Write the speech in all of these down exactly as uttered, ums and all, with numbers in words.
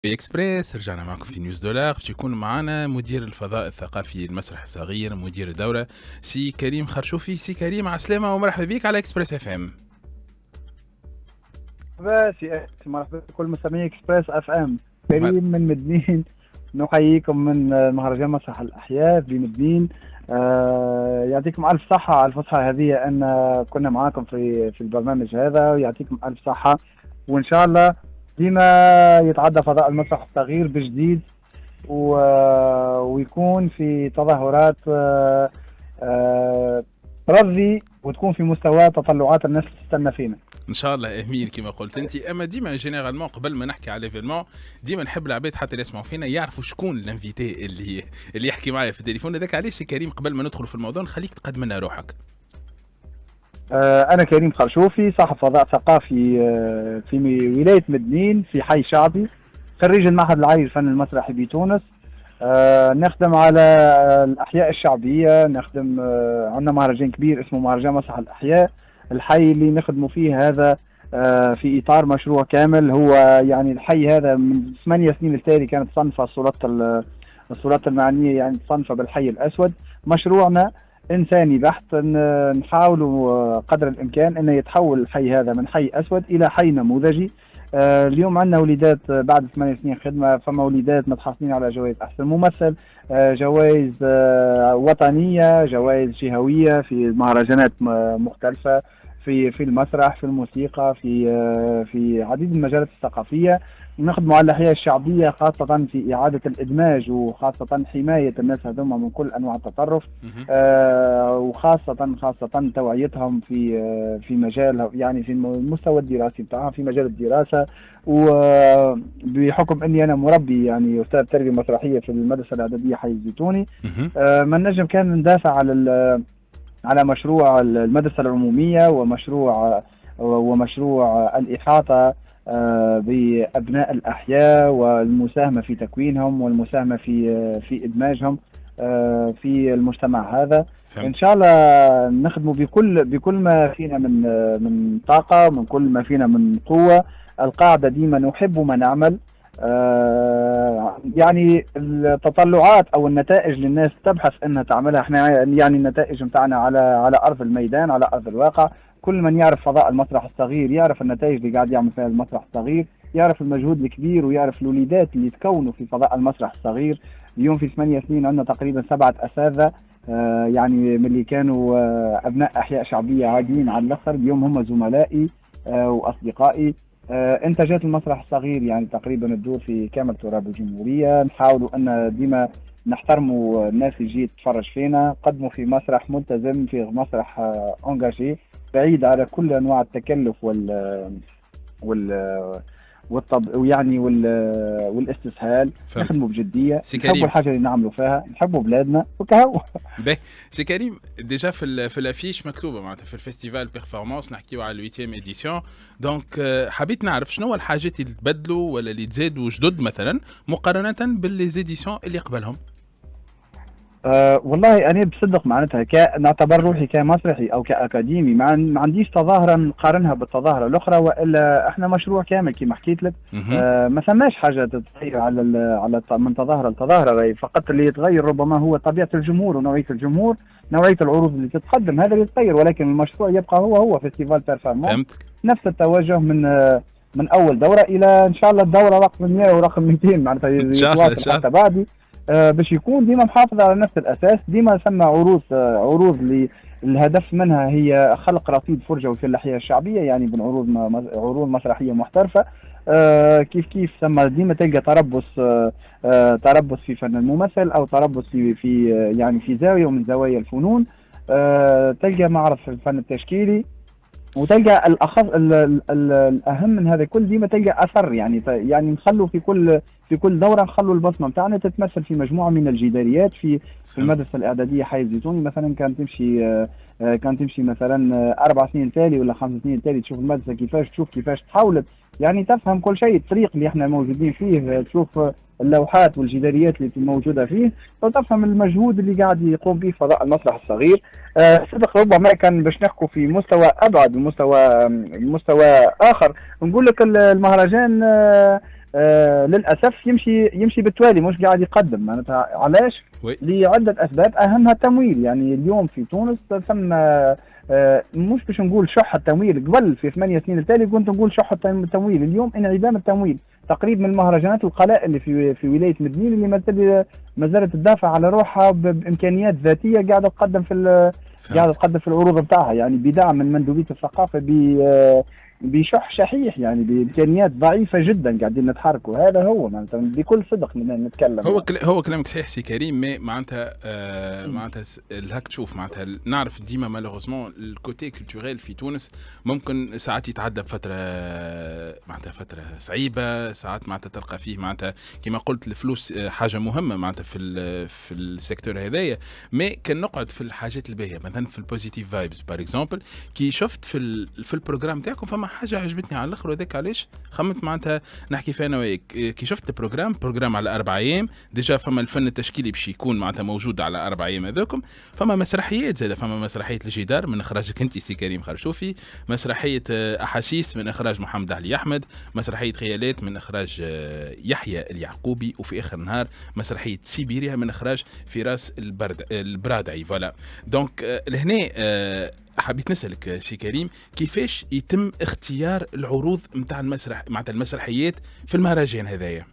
اكسبريس رجعنا معكم في نيوز دولار. باش يكون معنا مدير الفضاء الثقافي المسرح الصغير، مدير الدوله سي كريم خرشوفي. سي كريم عسلامة ومرحبا بك على اكسبريس اف ام. مرحبا مرحبا بكل مستمعي اكسبريس اف ام. كريم من مدنين، نحييكم من مهرجان مسرح الاحياء في مدنين. آه يعطيكم الف صحه على الفسحه هذه ان كنا معاكم في في البرنامج هذا، ويعطيكم الف صحه، وان شاء الله ديما يتعدى فضاء المسرح الصغير بجديد و... ويكون في تظاهرات آه آه ترضي وتكون في مستوى تطلعات الناس اللي تستنى فينا ان شاء الله. امين كما قلت انت. اما ديما جينيرالمون قبل ما نحكي على ليفينمون ديما نحب العباد حتى اللي يسمعوا فينا يعرفوا شكون الانفيتي اللي اللي يحكي معايا في التليفون. هذاك علاش سي كريم قبل ما ندخل في الموضوع نخليك تقدم لنا روحك. آه انا كريم خرشوفي، صاحب فضاء ثقافي آه في ولايه مدنين في حي شعبي، خريج المعهد العالي للفن المسرحي بتونس. آه نخدم على الاحياء الشعبيه، نخدم آه عندنا مهرجان كبير اسمه مهرجان مسرح الاحياء. الحي اللي نخدموا فيه هذا آه في اطار مشروع كامل. هو يعني الحي هذا من ثمانية سنين التالي كانت صنفه الصورات الصورات المعنيه، يعني صنفه بالحي الاسود. مشروعنا انساني بحت، نحاولوا قدر الامكان انه يتحول الحي هذا من حي اسود الى حي نموذجي. آه اليوم عندنا وليدات بعد ثمانية سنين خدمه، فما وليدات متحصلين على جوائز احسن ممثل، آه جوائز آه وطنيه، جوائز جهويه في مهرجانات مختلفه في في المسرح، في الموسيقى، في آه في عديد المجالات الثقافيه. نخدموا على الاحياء الشعبيه خاصه في اعاده الادماج، وخاصه حمايه الناس هذوما من كل انواع التطرف، آه وخاصه خاصه توعيتهم في آه في مجال، يعني في المستوى الدراسي بتاعها، في مجال الدراسه. وبحكم اني انا مربي يعني استاذ تربيه مسرحيه في المدرسه الاعداديه حي الزيتوني، آه ما نجم كان ندافع على على مشروع المدرسه العموميه ومشروع ومشروع الاحاطه بأبناء الأحياء والمساهمة في تكوينهم والمساهمة في في إدماجهم في المجتمع هذا. فهمت. إن شاء الله نخدموا بكل بكل ما فينا من من طاقة، من كل ما فينا من قوة. القاعدة ديما نحب ما نعمل. يعني التطلعات أو النتائج للناس تبحث أنها تعملها، احنا يعني النتائج متاعنا على على أرض الميدان، على أرض الواقع. كل من يعرف فضاء المسرح الصغير يعرف النتائج اللي قاعد يعمل فيها المسرح الصغير، يعرف المجهود الكبير، ويعرف الوليدات اللي تكونوا في فضاء المسرح الصغير. اليوم في ثمانية سنين عندنا تقريبا سبعة أساتذة، آه يعني من اللي كانوا آه أبناء أحياء شعبية عاديين على الآخر، اليوم هم زملائي آه وأصدقائي. آه إنتاجات المسرح الصغير يعني تقريبا تدور في كامل تراب الجمهورية. نحاولوا أن ديما نحترموا الناس اللي تجي تتفرج فينا، قدموا في مسرح ملتزم، في مسرح آه أنجاجي، بعيد على كل انواع التكلف وال وال والطب يعني وال والاستسهال. نخدموا بجديه، نحبوا الحاجه اللي نعملوا فيها، نحبوا بلادنا وكهو. باهي سي كريم، ديجا في في الافيش مكتوبه معناتها في الفيستيفال بيرفورمانس نحكيو على الويتيام اديسيون. دونك حبيت نعرف شنو الحاجات اللي تبدلوا ولا اللي تزادوا جدد مثلا مقارنه بالليزيديسيون اللي قبلهم. أه والله أنا بصدق معناتها كنعتبر روحي كمسرحي أو كأكاديمي ما عنديش تظاهرة نقارنها بالتظاهرة الأخرى، وإلا إحنا مشروع كامل كما حكيت لك. أه ما ثماش حاجة تتغير على على من تظاهرة لتظاهرة، فقط اللي يتغير ربما هو طبيعة الجمهور ونوعية الجمهور، نوعية العروض اللي تتقدم، هذا اللي يتغير، ولكن المشروع يبقى هو هو فيستيفال بيرفورمانس. نفس التوجه من من أول دورة إلى إن شاء الله الدورة رقم مئة ورقم مئتين معناتها يتواصل حتى بعدي. آه باش يكون ديما محافظ على نفس الاساس. ديما ثم عروض آه عروض اللي الهدف منها هي خلق رصيد فرجوي في الاحياء الشعبيه، يعني من عروض عروض مسرحيه محترفه. آه كيف كيف ثم ديما تلقى تربص آه آه تربص في فن الممثل، او تربص في في آه يعني في زاويه من زوايا الفنون. آه تلقى معرض في الفن التشكيلي، وتلقى الاخص الاهم من هذا كل ديما تلقى اثر، يعني يعني نخلوا في كل في كل دوره نخلوا البصمه بتاعنا تتمثل في مجموعه من الجداريات. في في المدرسه الاعداديه حي الزيتوني مثلا كانت تمشي كانت تمشي مثلا اربع سنين تالي ولا خمس سنين تالي، تشوف المدرسه كيفاش، تشوف كيفاش تحاولت يعني تفهم كل شيء، الطريق اللي احنا موجودين فيه، تشوف اللوحات والجداريات اللي موجوده فيه، وتفهم المجهود اللي قاعد يقوم به فضاء المسرح الصغير. أه صدق ربما كان باش نحكوا في مستوى ابعد، مستوى مستوى اخر، نقول لك المهرجان أه آه للاسف يمشي يمشي بالتوالي، مش قاعد يقدم. معناتها علاش؟ وي. لعده اسباب اهمها التمويل. يعني اليوم في تونس ثم آه مش باش نقول شح التمويل، قبل في ثمانية سنين التالي كنت نقول شح التمويل، اليوم انعدام التمويل. تقريبا من المهرجانات القلائل اللي في في ولايه مدنين اللي ما ما زالت تدافع على روحها بامكانيات ذاتيه، قاعده تقدم في قاعده تقدم في العروض نتاعها، يعني بدعم من مندوبيه الثقافه، ب بشح شحيح، يعني بامكانيات ضعيفه جدا قاعدين نتحركوا. هذا هو معناتها بكل صدق نتكلم. هو كل هو كلامك صحيح سي كريم، مي معناتها آه معناتها الهك تشوف معناتها نعرف ديما مالوغوزمون الكوتي كولتوريل في تونس ممكن ساعات يتعدى بفتره معناتها فتره صعيبه، ساعات معناتها تلقى فيه معناتها كما قلت الفلوس حاجه مهمه معناتها في في السيكتور هذايا، مي كان نقعد في الحاجات الباهيه مثلا في البوزيتيف فايبز بار اكزومبل. كي شفت في في البروجرام تاعكم فما حاجه عجبتني على الاخر، وذاك علاش خممت معناتها نحكي فيها انا وياك. كي شفت البروجرام بروجرام على اربع ايام ديجا، فما الفن التشكيلي باش يكون معناتها موجود على اربع ايام هذوكم، فما مسرحيات زاده، فما مسرحيه الجدار من اخراجك انت سي كريم خرشوفي، مسرحيه احاسيس من اخراج محمد علي احمد، مسرحيه خيالات من اخراج يحيى اليعقوبي، وفي اخر النهار مسرحيه سيبيريا من اخراج فراس البرد البرادعي. فوالا دونك لهنا حبيت نسألك سي كريم كيفاش يتم اختيار العروض نتاع المسرح معناتها المسرحيات في المهرجان هذايا؟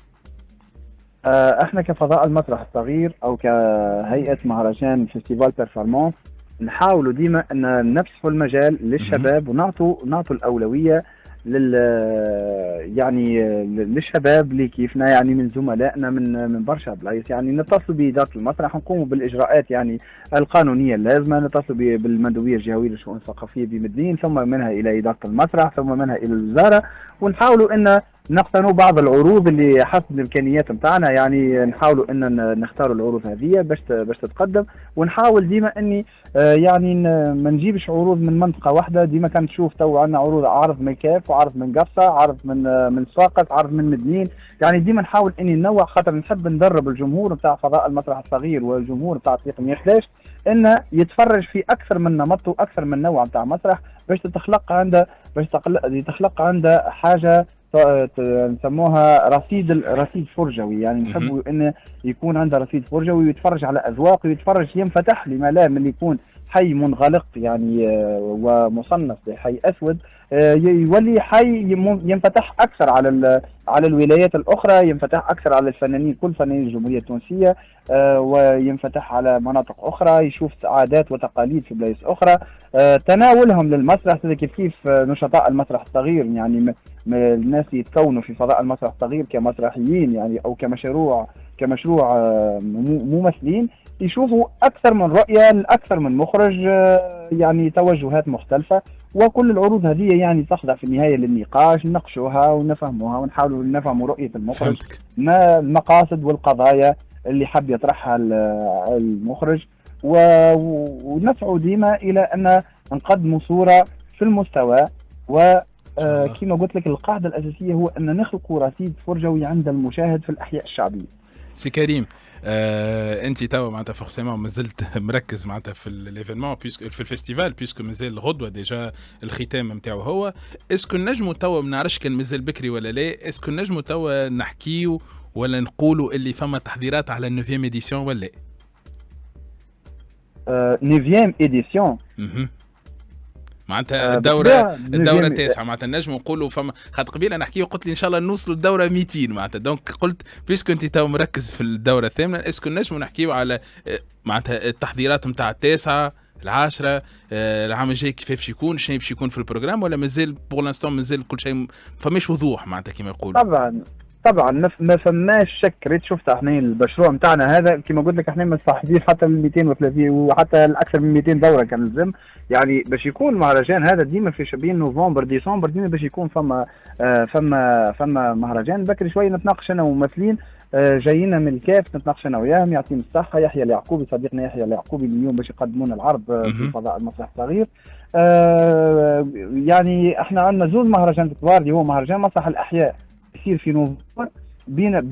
احنا كفضاء المسرح الصغير او كهيئه مهرجان فيستيفال بيرفورمانس نحاولوا ديما ان نفسحوا المجال للشباب ونعطوا نعطوا الاولويه لل يعني للشباب اللي كيفنا، يعني من زملائنا من من برشا بلايص، يعني نتصلوا باداره المسرح نقوموا بالاجراءات يعني القانونيه اللازمه، نتصلوا بالمندوبيه الجهويه للشؤون الثقافيه بمدنين، ثم منها الى اداره المسرح، ثم منها الى الوزاره، ونحاولوا ان نقتنوا بعض العروض اللي حسب الامكانيات نتاعنا، يعني نحاولوا ان نختاروا العروض هذه باش باش تتقدم، ونحاول ديما اني آه يعني ما نجيبش عروض من منطقه واحده. ديما كان تشوف تو عندنا عروض عرض من كاف وعرض من قفصه، عرض من آه من ساقط، عرض من مدنين، يعني ديما نحاول اني ننوع، خاطر نحب ندرب الجمهور نتاع فضاء المسرح الصغير والجمهور نتاع طريق مية وحداش انه يتفرج في اكثر من نمط واكثر من نوع نتاع مسرح، باش تتخلق عنده باش يتخلق عنده حاجه نسموها رصيد رصيد فرجوي، يعني نحبوا انه يكون عنده رصيد فرجوي ويتفرج على اذواق ويتفرج ينفتح، لما لا من يكون حي منغلق يعني ومصنف بحي اسود يولي حي ينفتح اكثر على على الولايات الاخرى، ينفتح اكثر على الفنانين كل فنانين الجمهوريه التونسيه، وينفتح على مناطق اخرى، يشوف عادات وتقاليد في بلايص اخرى، تناولهم للمسرح كيف كيف نشطاء المسرح الصغير، يعني الناس يتكونوا في فضاء المسرح الصغير كمسرحيين يعني او كمشروع كمشروع ممثلين، يشوفوا اكثر من رؤيه لاكثر من مخرج، يعني توجهات مختلفه، وكل العروض هذه يعني تخضع في النهايه للنقاش، نناقشوها ونفهموها ونحاولوا نفهموا رؤيه المخرج، ما المقاصد والقضايا اللي حاب يطرحها المخرج، ونسعوا ديما الى ان نقدموا صوره في المستوى. و آه كما قلت لك القاعده الاساسيه هو ان نخلقوا رصيد فرجوي عند المشاهد في الاحياء الشعبيه. سي كريم آه انت توا معناتها فورسيمون مازلت مركز معناتها في الايفينمون بيسك في الفيستيفال بيسك مازال غدوه ديجا الختام نتاعو هو، اسكو نجموا توا ما نعرفش كان مازال بكري ولا لا، اسكو نجموا توا نحكيو ولا نقولوا اللي فما تحضيرات على النوفيام اديسيون ولا؟ آه نوفيام اديسيون معناتها الدورة الدورة التاسعة، معناتها نجم نقولوا فما خاطر قبيله نحكي قلت لي ان شاء الله نوصلوا للدورة مئتين، معناتها دونك قلت بيسكو انت تو مركز في الدورة الثامنة، اسكو نجموا نحكيو على معناتها التحضيرات نتاع التاسعة العاشرة العام الجاي كيف باش يكون، شنو باش يكون في البروجرام، ولا مازال بور لانستون مازال كل شيء فماش وضوح معناتها كما يقولوا؟ طبعا طبعا ما فماش شك، ريت شفت احنا المشروع نتاعنا هذا كما قلت لك احنا مستحضرين حتى من مئتين وثلاثين وحتى الاكثر من مئتين دوره كان لازم، يعني باش يكون المهرجان هذا ديما في شبين نوفمبر ديسمبر ديما باش يكون فما آه فما فما مهرجان. بكري شويه نتناقش انا وممثلين آه جايين من الكاف، نتناقش انا وياهم يعطيهم الصحه، يحيى اليعقوبي صديقنا يحيى اليعقوبي اليوم باش يقدموا لنا العرض آه في فضاء المسرح الصغير. آه يعني احنا عندنا زوج مهرجانات كبار اللي هو مهرجان مسرح الاحياء يصير في نوفمبر بين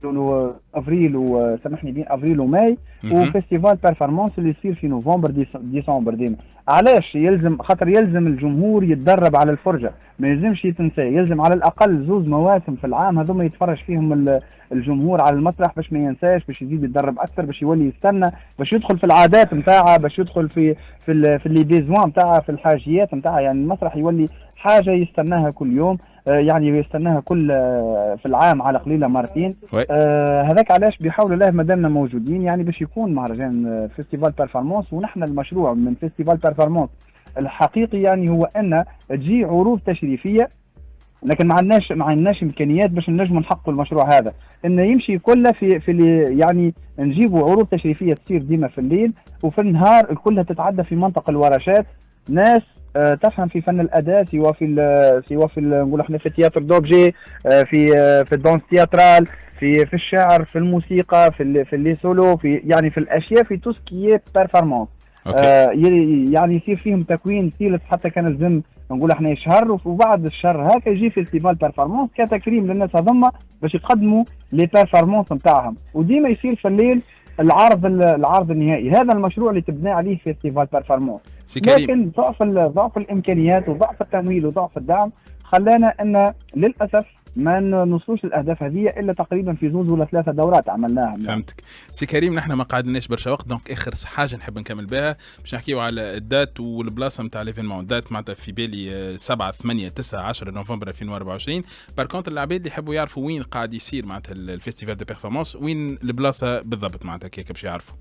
افريل وسامحني بين افريل وماي، وفيستيفال بيرفورمانس اللي يصير في نوفمبر ديسمبر ديما. علاش يلزم؟ خاطر يلزم الجمهور يتدرب على الفرجه، ما يلزمش يتنسى، يلزم على الاقل زوز مواسم في العام هذوما يتفرج فيهم الجمهور على المسرح باش ما ينساش، باش يزيد يتدرب اكثر، باش يولي يستنى، باش يدخل في العادات نتاعها، باش يدخل في في في اللي بيزوان نتاعها، في الحاجيات نتاعها. يعني المسرح يولي حاجه يستناها كل يوم، يعني يستناها كل في العام على قليله مرتين. آه هذاك علاش بحول الله مادامنا موجودين يعني باش يكون مهرجان فيستيفال بيرفورمانس. ونحن المشروع من فيستيفال بيرفورمانس الحقيقي يعني هو ان تجي عروض تشريفيه، لكن ما عندناش ما عندناش امكانيات باش نجموا نحققوا المشروع هذا، انه يمشي كله في في اللي يعني نجيبوا عروض تشريفيه تصير ديما في الليل، وفي النهار كلها تتعدى في منطقه الورشات، ناس أه تفهم في فن الاداء، سواء في سواء في نقول احنا في التياتر دوبجي، أه في أه في الدونس تياترال، في في الشعر، في الموسيقى، في ال في اللي سولو، في يعني في الاشياء، في توسكي بيرفورمانس. أه يعني يصير فيهم تكوين ثالث حتى كان الزم نقول احنا شهر، وبعد الشهر هكا يجي فيستيفال بيرفورمانس كتكريم للناس هذوما باش يقدموا لي بيرفورمانس نتاعهم، وديما يصير في الليل العرض العرض النهائي. هذا المشروع اللي تبنى عليه فيستيفال بيرفورمانس. لكن ضعف ضعف الامكانيات وضعف التمويل وضعف الدعم خلانا ان للاسف ما نوصلوش الاهداف هذه الا تقريبا في زوز ولا ثلاثه دورات عملناها. فهمتك سي كريم، نحن ما قعدناش برشا وقت، دونك اخر حاجه نحب نكمل بها باش نحكيو على الدات والبلاصه نتاع ليفينمون. الدات معناتها في بالي سبعة ثمانية تسعة عشرة نوفمبر ألفين وأربعة وعشرين. باركونت العباد اللي يحبوا يعرفوا وين قاعد يصير معناتها الفيستيفال دو بيرفورمانس، وين البلاصه بالضبط معناتها كيك باش يعرفوا.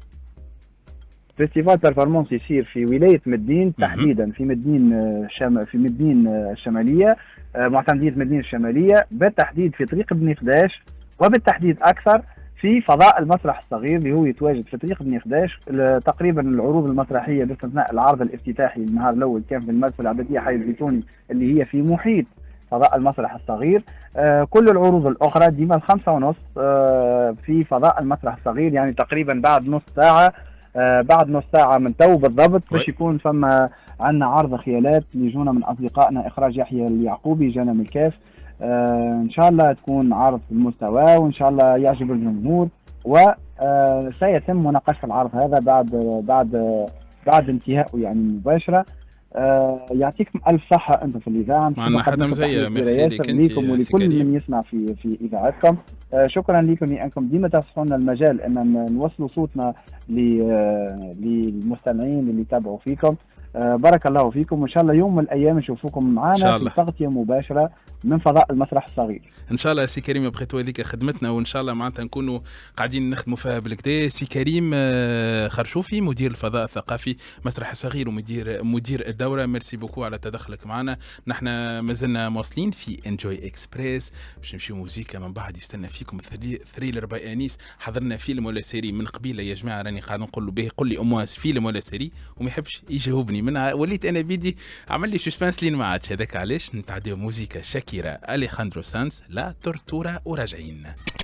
فيستيفال بيرفورمانس يصير في ولايه مدين تحديدا، في مدين شم... في مدين الشماليه، معتمديه مدينه الشماليه، بالتحديد في طريق بني خداش، وبالتحديد اكثر في فضاء المسرح الصغير اللي هو يتواجد في طريق بني خداش. تقريبا العروض المسرحيه باستثناء العرض الافتتاحي النهار الاول كان في المدرسه العبديه حي الزيتوني اللي هي في محيط فضاء المسرح الصغير. آه كل العروض الاخرى ديما الخمسة ونص آه في فضاء المسرح الصغير، يعني تقريبا بعد نص ساعه آه بعد نص ساعه من تو بالضبط باش يكون فما عندنا عرض خيالات اللي جونا من اصدقائنا، اخراج يحيى اليعقوبي جانا من الكاف. آه ان شاء الله تكون عرض بالمستوى وان شاء الله يعجب الجمهور، وسيتم مناقشه العرض هذا بعد بعد بعد انتهائه يعني مباشره. آه يعطيكم الف صحه انتم في الاذاعه، معنا حدا زي ميرسي ليكم ولكل من يسمع في في اذاعتكم. آه شكرا لكم لانكم ديما تفتحوا لنا المجال ان نوصلوا صوتنا للمستمعين اللي يتابعوا فيكم. آه بارك الله فيكم، وان شاء الله يوم من الايام نشوفوكم معنا في تغطيه مباشره من فضاء المسرح الصغير. ان شاء الله سي كريم، بغيتوا هذيك خدمتنا وان شاء الله معناتها نكونوا قاعدين نخدموا فيها بالكدا. سي كريم خرشوفي مدير الفضاء الثقافي مسرح الصغير ومدير مدير الدوره، ميرسي بوكو على تدخلك معنا. نحن مازلنا مواصلين في انجوي اكسبريس باش نمشيو موزيكا، من بعد يستنى فيكم ثريلر باي انيس. حضرنا فيلم ولا سيري من قبيله يا جماعه، راني قاعد نقول له به قل لي امواس فيلم ولا سيري وما يحبش يجاوبني، من وليت انا بيدي عمل لي سسبانس لين ما عادش. هذاك علاش نتعديو موزيكا شاكيرا اليخاندرو سانس لا تورتورا وراجعين.